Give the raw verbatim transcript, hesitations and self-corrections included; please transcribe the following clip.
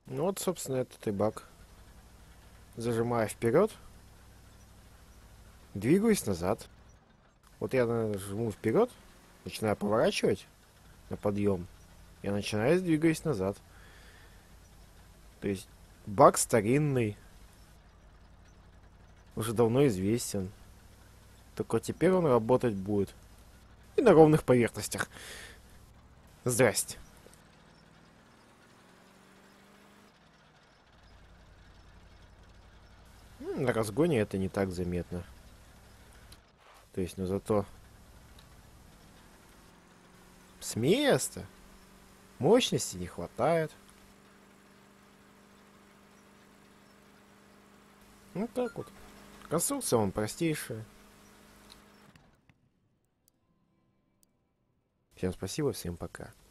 Ну вот, собственно, этот и баг. Зажимаю вперед, двигаюсь назад. Вот я нажму вперед, начинаю поворачивать на подъем, я начинаю двигаюсь назад. То есть баг старинный, уже давно известен. Только теперь он работать будет. И на ровных поверхностях. Здрасте. М, На разгоне это не так заметно. То есть, но зато с места мощности не хватает. Ну так вот. Конструкция он простейшая. Всем спасибо, всем пока.